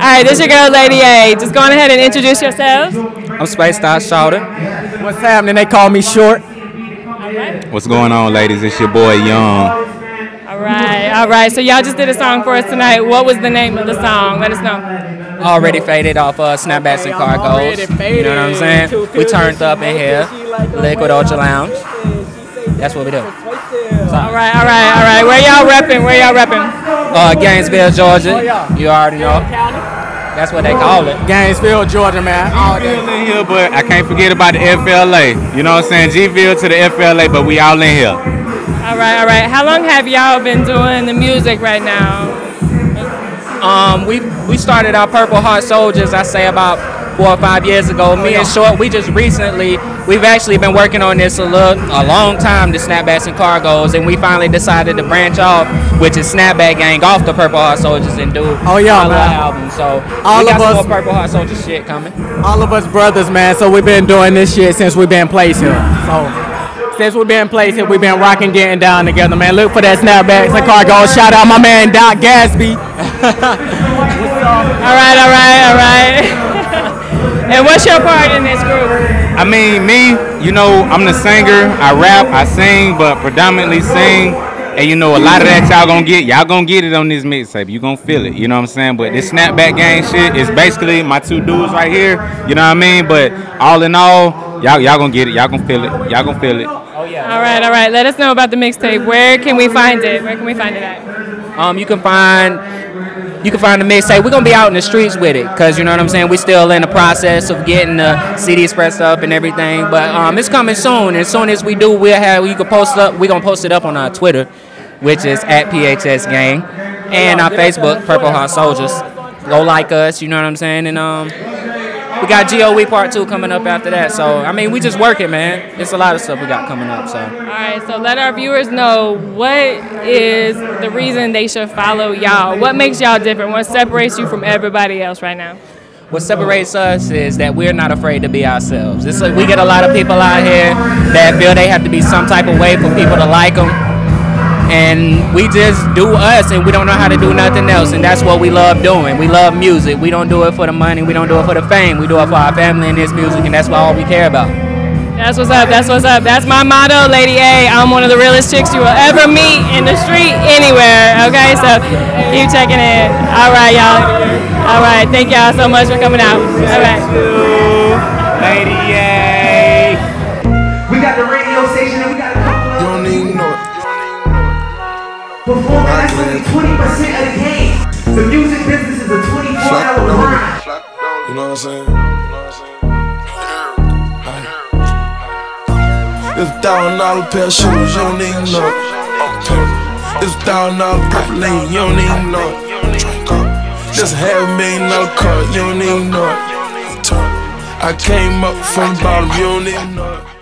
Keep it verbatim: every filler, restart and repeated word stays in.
right, this is your girl, Lady A. Just go on ahead and introduce yourselves. I'm Spaced Out Shorter. What's happening? They call me Short. Right. What's going on, ladies? It's your boy, Young. All right, all right. So y'all just did a song for us tonight. What was the name of the song? Let us know. Already faded off uh, snapbacks and cargos. You know what I'm saying? We turned up in here. Liquid Ultra Lounge. That's what we do. So, all right, all right, all right. Where y'all repping? Where y'all repping? Uh, Gainesville, Georgia. You already know. That's what they call it. Gainesville, Georgia, man. All in here, but I can't forget about the F L A. You know what I'm saying? G-Ville to the F L A, but we all in here. All right, all right. How long have y'all been doing the music right now? Um, we we started our Purple Heart Soldiers, I say about four or five years ago. Me and Short, we just recently, we've actually been working on this a little, a long time, the Snapbacks and Cargos, and we finally decided to branch off, which is Snapback Gang, off the Purple Heart Soldiers and do oh, yeah, our man. album. So all we got of some us, more Purple Heart Soldier shit coming. All of us brothers, man. So we've been doing this shit since we've been placed here. So. Since we've been placed here, we've been rocking, getting down together, man. Look for that Snapbacks and Cargos. Shout out my man Doc Gatsby. All right, all right, all right. And what's your part in this group? I mean, me, you know, I'm the singer. I rap, I sing, but predominantly sing. And you know, a lot of that y'all gonna get, y'all gonna get it on this mixtape. You gonna feel it, you know what I'm saying? But this Snapback Gang shit is basically my two dudes right here, you know what I mean? But all in all, y'all y'all gonna get it, y'all gonna feel it, y'all gonna feel it. Oh yeah. All right, all right. Let us know about the mixtape. Where can we find it? Where can we find it at? Um, you can find you can find the mixtape. We're gonna be out in the streets with it, cause you know what I'm saying. We still in the process of getting the C Ds pressed up and everything. But um, it's coming soon. As soon as we do, we'll have you can post up. We're gonna post it up on our Twitter, which is at P H S Gang, and our Facebook, Purple Heart Soldiers. Go like us, you know what I'm saying? And um, we got G O E Part Two coming up after that. So I mean, we just working, man. It's a lot of stuff we got coming up. So. All right, so let our viewers know what is the reason they should follow y'all. What makes y'all different? What separates you from everybody else right now? What separates us is that we're not afraid to be ourselves. It's like we get a lot of people out here that feel they have to be some type of way for people to like them. And we just do us, and we don't know how to do nothing else, and that's what we love doing. We love music. We don't do it for the money. We don't do it for the fame. We do it for our family and this music, and that's all we care about. That's what's up. That's what's up. That's my motto, Lady A. I'm one of the realest chicks you will ever meet in the street anywhere. Okay, so keep checking in. All right, y'all. All right, thank y'all so much for coming out. All right. Lady A. We got the radio station, and we got a couple of. You don't even know it. Performing, that's only twenty percent of the game. The music business is a twenty-four hour grind. You know what I'm saying? You know what I'm saying? It's a thousand dollar pair of shoes, you don't even know it. It's a thousand dollar purple lane, you don't even know it. Just a half a million dollar car, you don't even know it. I came up from the bottom, you don't even know it.